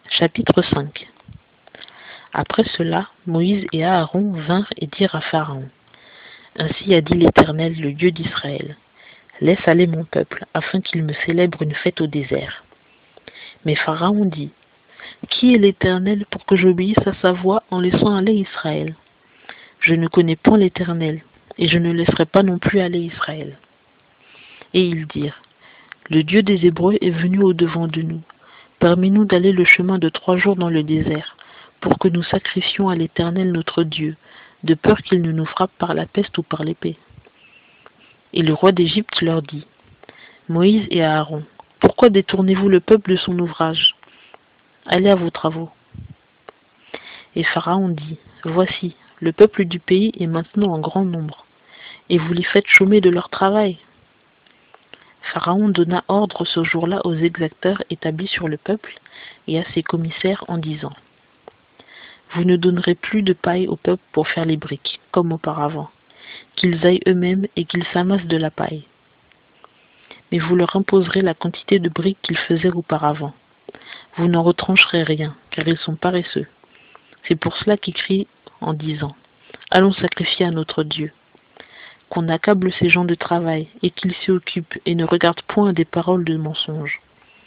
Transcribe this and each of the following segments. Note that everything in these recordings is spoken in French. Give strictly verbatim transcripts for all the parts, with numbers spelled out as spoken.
Chapitre cinq. Après cela, Moïse et Aaron vinrent et dirent à Pharaon: Ainsi a dit l'Éternel, le Dieu d'Israël: Laisse aller mon peuple, afin qu'il me célèbre une fête au désert. Mais Pharaon dit: Qui est l'Éternel pour que j'obéisse à sa voix en laissant aller Israël? Je ne connais point l'Éternel, et je ne laisserai pas non plus aller Israël. Et ils dirent: Le Dieu des Hébreux est venu au-devant de nous. Permets-nous d'aller le chemin de trois jours dans le désert, pour que nous sacrifions à l'Éternel notre Dieu, de peur qu'il ne nous frappe par la peste ou par l'épée. Et le roi d'Égypte leur dit: Moïse et Aaron, pourquoi détournez-vous le peuple de son ouvrage? Allez à vos travaux. Et Pharaon dit: Voici, le peuple du pays est maintenant en grand nombre, et vous les faites chômer de leur travail. Pharaon donna ordre ce jour-là aux exacteurs établis sur le peuple et à ses commissaires en disant: Vous ne donnerez plus de paille au peuple pour faire les briques, comme auparavant, qu'ils aillent eux-mêmes et qu'ils s'amassent de la paille. Mais vous leur imposerez la quantité de briques qu'ils faisaient auparavant. Vous n'en retrancherez rien, car ils sont paresseux. C'est pour cela qu'ils crient en disant: Allons sacrifier à notre Dieu. Qu'on accable ces gens de travail, et qu'ils s'y occupent, et ne regardent point des paroles de mensonge.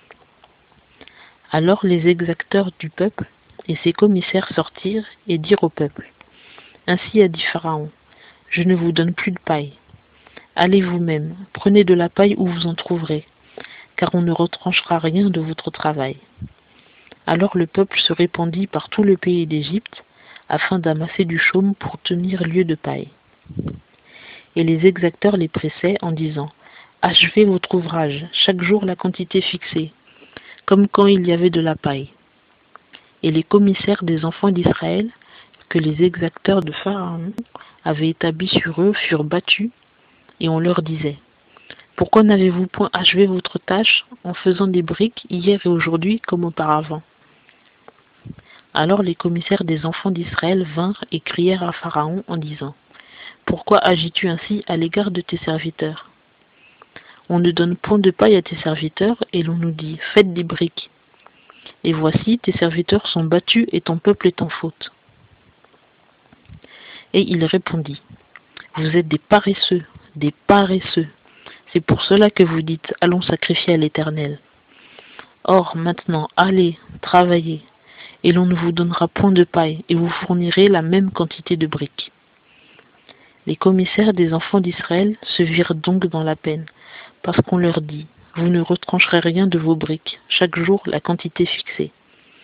Alors les exacteurs du peuple et ses commissaires sortirent et dirent au peuple: Ainsi a dit Pharaon: Je ne vous donne plus de paille. Allez vous-même, prenez de la paille où vous en trouverez, car on ne retranchera rien de votre travail. Alors le peuple se répandit par tout le pays d'Égypte, afin d'amasser du chaume pour tenir lieu de paille. Et les exacteurs les pressaient en disant: Achevez votre ouvrage, chaque jour la quantité fixée, comme quand il y avait de la paille. Et les commissaires des enfants d'Israël, que les exacteurs de Pharaon avaient établis sur eux, furent battus, et on leur disait: Pourquoi n'avez-vous point achevé votre tâche en faisant des briques hier et aujourd'hui comme auparavant? Alors les commissaires des enfants d'Israël vinrent et crièrent à Pharaon en disant: Pourquoi agis-tu ainsi à l'égard de tes serviteurs? On ne donne point de paille à tes serviteurs, et l'on nous dit: Faites des briques. Et voici, tes serviteurs sont battus, et ton peuple est en faute. Et il répondit: Vous êtes des paresseux, des paresseux. C'est pour cela que vous dites: Allons sacrifier à l'Éternel. Or, maintenant, allez, travaillez, et l'on ne vous donnera point de paille, et vous fournirez la même quantité de briques. Les commissaires des enfants d'Israël se virent donc dans la peine, parce qu'on leur dit: Vous ne retrancherez rien de vos briques, chaque jour la quantité fixée.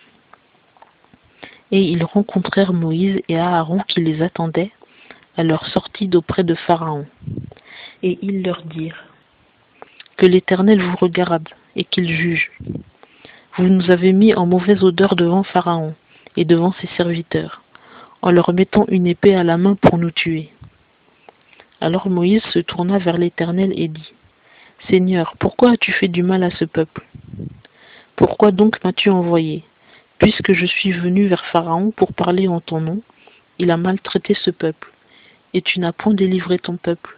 Et ils rencontrèrent Moïse et Aaron qui les attendaient à leur sortie d'auprès de Pharaon. Et ils leur dirent: Que l'Éternel vous regarde et qu'il juge. Vous nous avez mis en mauvaise odeur devant Pharaon et devant ses serviteurs, en leur mettant une épée à la main pour nous tuer. Alors Moïse se tourna vers l'Éternel et dit: Seigneur, pourquoi as-tu fait du mal à ce peuple? Pourquoi donc m'as-tu envoyé? Puisque je suis venu vers Pharaon pour parler en ton nom, il a maltraité ce peuple, et tu n'as point délivré ton peuple.